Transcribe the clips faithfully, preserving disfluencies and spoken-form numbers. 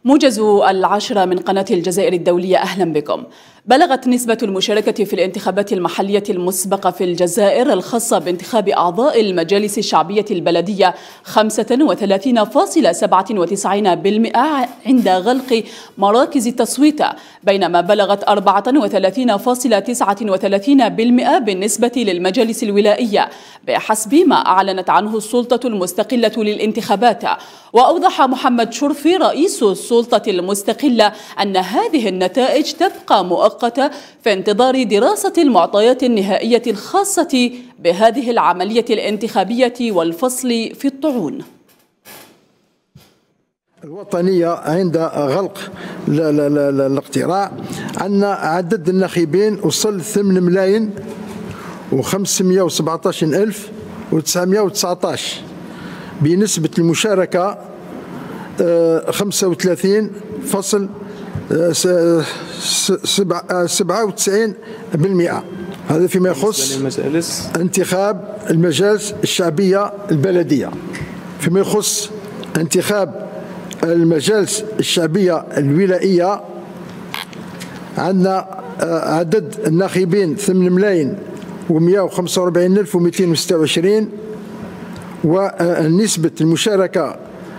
موجز العاشرة من قناة الجزائر الدولية، أهلا بكم. بلغت نسبة المشاركة في الانتخابات المحلية المسبقة في الجزائر الخاصة بانتخاب أعضاء المجالس الشعبية البلدية خمسة وثلاثين فاصلة سبعة وتسعين بالمئة عند غلق مراكز التصويت، بينما بلغت أربعة وثلاثين فاصلة تسعة وثلاثين بالمئة بالنسبة للمجالس الولائية بحسب ما أعلنت عنه السلطة المستقلة للانتخابات. وأوضح محمد شرفي رئيس السلطة المستقلة أن هذه النتائج تبقى مؤقتة في انتظار دراسة المعطيات النهائية الخاصة بهذه العملية الانتخابية والفصل في الطعون. الوطنية عند غلق الاقتراع عندنا عدد الناخبين وصل ثمانية ملايين وخمسمائة وسبعة عشر ألف وتسعمائة وتسعة عشر، بنسبة المشاركة خمسة وثلاثين فاصلة سبعة وتسعين بالمئة. هذا فيما يخص انتخاب المجالس الشعبية البلدية. فيما يخص انتخاب المجالس الشعبية الولائية عندنا عدد الناخبين ثمانية ملايين ومائة وخمسة وأربعين ألف ومئتين وستة وعشرين، ونسبة المشاركة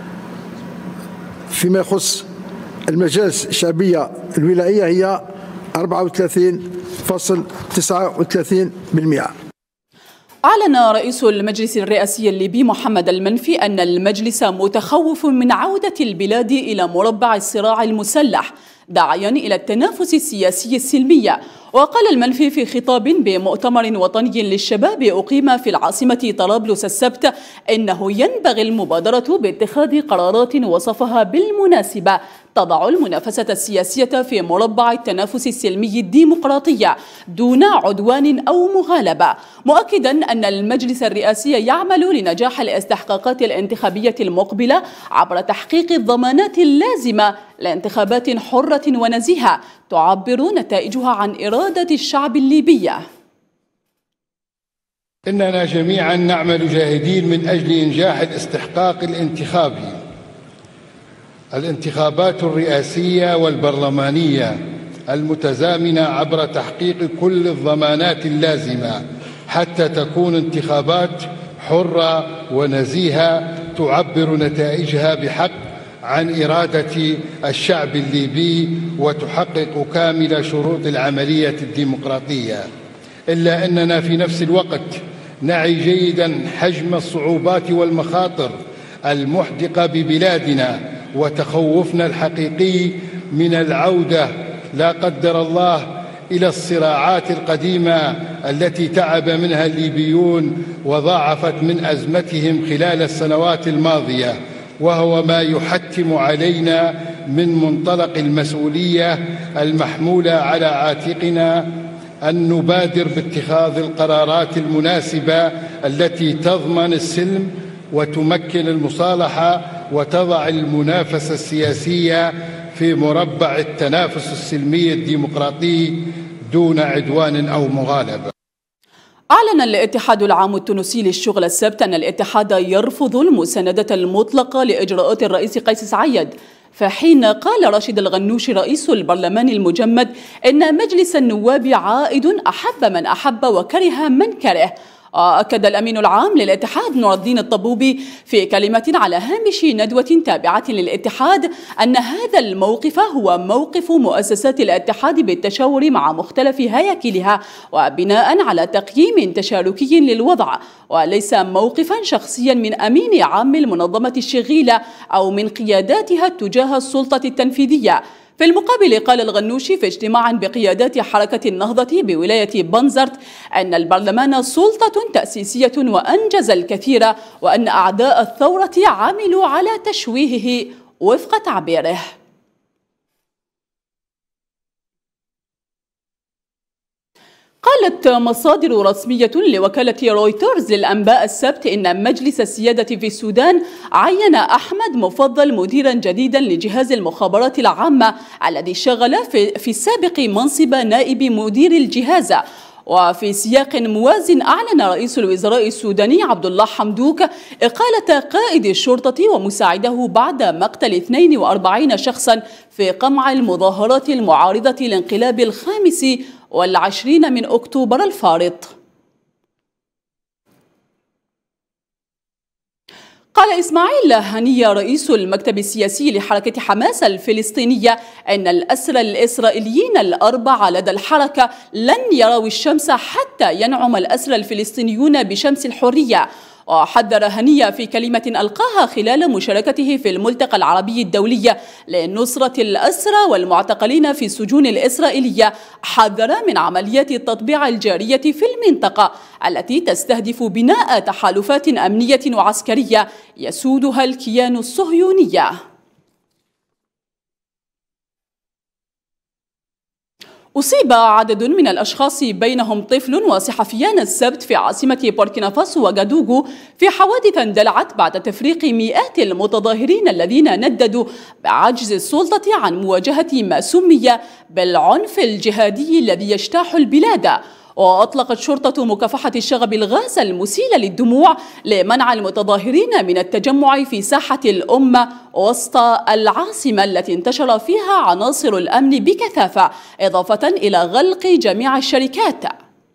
فيما يخص المجالس الشعبية الولائية هي أربعة وثلاثين فاصلة تسعة وثلاثين بالمئة. أعلن رئيس المجلس الرئاسي الليبي محمد المنفي أن المجلس متخوف من عودة البلاد إلى مربع الصراع المسلح، داعيا إلى التنافس السياسي السلمي. وقال المنفي في خطاب بمؤتمر وطني للشباب أقيم في العاصمة طرابلس السبت إنه ينبغي المبادرة باتخاذ قرارات وصفها بالمناسبة تضع المنافسة السياسية في مربع التنافس السلمي الديمقراطي دون عدوان أو مغالبة، مؤكدا أن المجلس الرئاسي يعمل لنجاح الاستحقاقات الانتخابية المقبلة عبر تحقيق الضمانات اللازمة لانتخابات حرة ونزيهة تعبر نتائجها عن إرادة الشعب الليبي. إننا جميعا نعمل جاهدين من أجل إنجاح الاستحقاق الانتخابي. الانتخابات الرئاسية والبرلمانية المتزامنة عبر تحقيق كل الضمانات اللازمة حتى تكون انتخابات حرة ونزيهة تعبر نتائجها بحق عن إرادة الشعب الليبي وتحقق كامل شروط العملية الديمقراطية. إلا أننا في نفس الوقت نعي جيدا حجم الصعوبات والمخاطر المحدقة ببلادنا وتخوفنا الحقيقي من العودة لا قدر الله إلى الصراعات القديمة التي تعب منها الليبيون وضاعفت من أزمتهم خلال السنوات الماضية، وهو ما يحتم علينا من منطلق المسؤولية المحمولة على عاتقنا أن نبادر باتخاذ القرارات المناسبة التي تضمن السلم وتمكن المصالحة وتضع المنافسة السياسية في مربع التنافس السلمي الديمقراطي دون عدوان أو مغالبة. أعلن الاتحاد العام التونسي للشغل السبت أن الاتحاد يرفض المساندة المطلقة لإجراءات الرئيس قيس سعيد، في حين قال راشد الغنوشي رئيس البرلمان المجمد إن مجلس النواب عائد أحب من أحب وكره من كره. أكد الأمين العام للاتحاد نور الدين الطبوبي في كلمة على هامش ندوة تابعة للاتحاد أن هذا الموقف هو موقف مؤسسات الاتحاد بالتشاور مع مختلف هياكلها وبناء على تقييم تشاركي للوضع، وليس موقفا شخصيا من أمين عام المنظمة الشغيلة أو من قياداتها تجاه السلطة التنفيذية. في المقابل قال الغنوشي في اجتماع بقيادات حركة النهضة بولاية بنزرت أن البرلمان سلطة تأسيسية وأنجز الكثير، وأن أعداء الثورة عملوا على تشويهه وفق تعبيره. قالت مصادر رسمية لوكالة رويترز للأنباء السبت إن مجلس السيادة في السودان عين أحمد مفضل مديرا جديدا لجهاز المخابرات العامة الذي شغل في, في السابق منصب نائب مدير الجهاز. وفي سياق موازٍ أعلن رئيس الوزراء السوداني عبد الله حمدوك إقالة قائد الشرطة ومساعده بعد مقتل اثنين وأربعين شخصا في قمع المظاهرات المعارضة لانقلاب الخامس والعشرين من أكتوبر الفارط. قال إسماعيل هنية رئيس المكتب السياسي لحركة حماس الفلسطينية أن الأسرى الإسرائيليين الأربعة لدى الحركة لن يروا الشمس حتى ينعم الأسرى الفلسطينيون بشمس الحرية. وحذر هنية في كلمة ألقاها خلال مشاركته في الملتقى العربي الدولي لنصرة الأسرى والمعتقلين في السجون الإسرائيلية، حذر من عمليات التطبيع الجارية في المنطقة التي تستهدف بناء تحالفات أمنية وعسكرية يسودها الكيان الصهيوني. أصيب عدد من الأشخاص بينهم طفل وصحفيان السبت في عاصمة بوركينا فاسو وغادوغو في حوادث اندلعت بعد تفريق مئات المتظاهرين الذين نددوا بعجز السلطة عن مواجهة ما سمي بالعنف الجهادي الذي يجتاح البلاد. وأطلقت شرطة مكافحة الشغب الغاز المسيل للدموع لمنع المتظاهرين من التجمع في ساحة الأمة وسط العاصمة التي انتشر فيها عناصر الأمن بكثافة، إضافة إلى غلق جميع الشركات.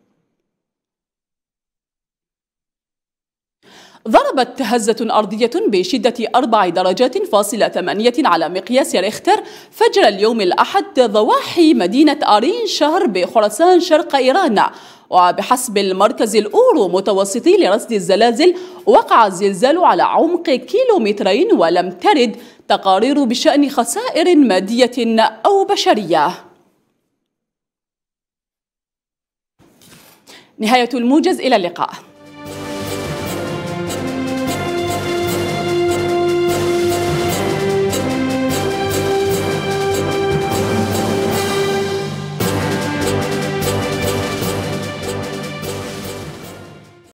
ضربت هزة أرضية بشدة أربع درجات فاصلة ثمانية على مقياس ريختر فجر اليوم الأحد ضواحي مدينة آرين شهر بخراسان شرق إيران. وبحسب المركز الأورو متوسطي لرصد الزلازل، وقع الزلزال على عمق كيلومترين ولم ترد تقارير بشأن خسائر مادية أو بشرية. نهاية الموجز، إلى اللقاء.